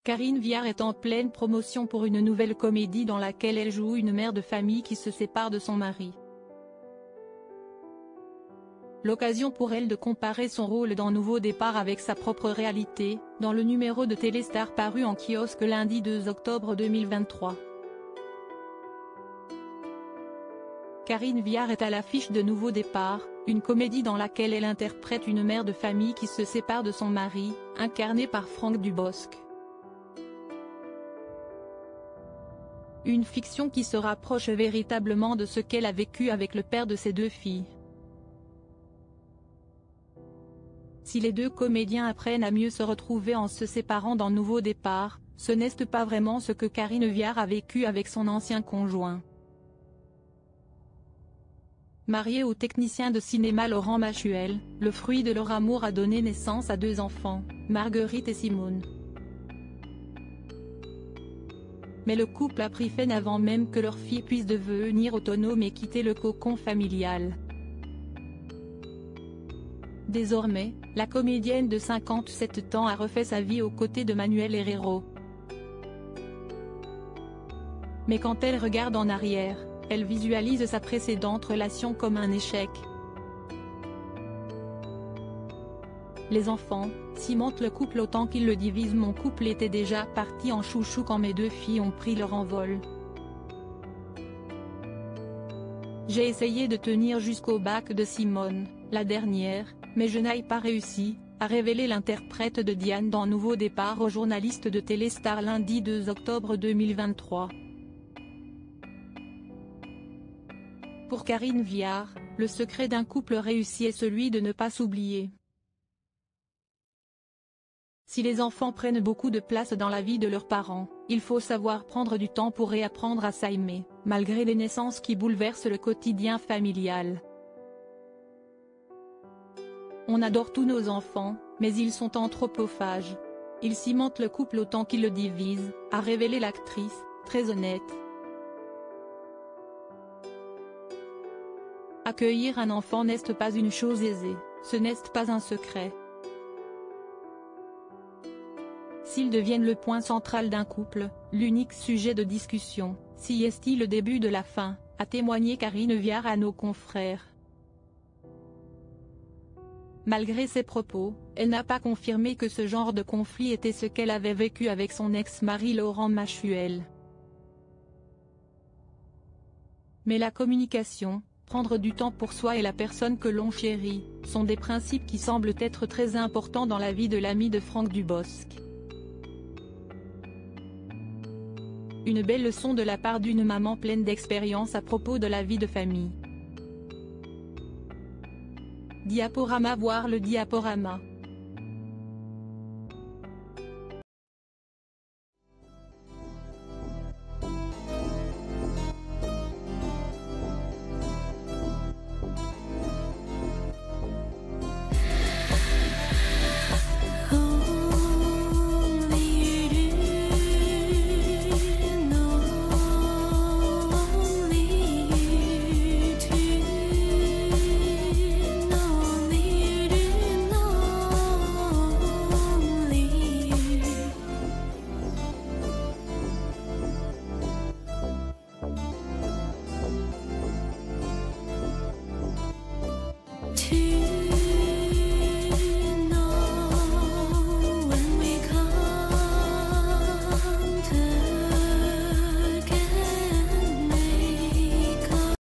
Karine Viard est en pleine promotion pour une nouvelle comédie dans laquelle elle joue une mère de famille qui se sépare de son mari. L'occasion pour elle de comparer son rôle dans Nouveau Départ avec sa propre réalité, dans le numéro de Téléstar paru en kiosque lundi 2 octobre 2023. Karine Viard est à l'affiche de Nouveau Départ, une comédie dans laquelle elle interprète une mère de famille qui se sépare de son mari, incarné par Franck Dubosc. Une fiction qui se rapproche véritablement de ce qu'elle a vécu avec le père de ses deux filles. Si les deux comédiens apprennent à mieux se retrouver en se séparant dans Nouveau Départ, ce n'est pas vraiment ce que Karine Viard a vécu avec son ancien conjoint. Mariée au technicien de cinéma Laurent Machuel, le fruit de leur amour a donné naissance à deux enfants, Marguerite et Simone. Mais le couple a pris fin avant même que leur fille puisse devenir autonome et quitter le cocon familial. Désormais, la comédienne de 57 ans a refait sa vie aux côtés de Manuel Herrero. Mais quand elle regarde en arrière, elle visualise sa précédente relation comme un échec. Les enfants cimentent le couple autant qu'ils le divisent. Mon couple était déjà parti en chouchou quand mes deux filles ont pris leur envol. J'ai essayé de tenir jusqu'au bac de Simone, la dernière, mais je n'ai pas réussi, a révélé l'interprète de Diane dans Nouveau Départ aux journalistes de Téléstar lundi 2 octobre 2023. Pour Karine Viard, le secret d'un couple réussi est celui de ne pas s'oublier. Si les enfants prennent beaucoup de place dans la vie de leurs parents, il faut savoir prendre du temps pour réapprendre à s'aimer, malgré les naissances qui bouleversent le quotidien familial. On adore tous nos enfants, mais ils sont anthropophages. Ils cimentent le couple autant qu'ils le divisent, a révélé l'actrice, très honnête. Accueillir un enfant n'est pas une chose aisée, ce n'est pas un secret. S'ils deviennent le point central d'un couple, l'unique sujet de discussion, si est-il le début de la fin, a témoigné Karine Viard à nos confrères. Malgré ses propos, elle n'a pas confirmé que ce genre de conflit était ce qu'elle avait vécu avec son ex-mari Laurent Machuel. Mais la communication, prendre du temps pour soi et la personne que l'on chérit, sont des principes qui semblent être très importants dans la vie de l'ami de Franck Dubosc. Une belle leçon de la part d'une maman pleine d'expérience à propos de la vie de famille. Diaporama. Voir le diaporama.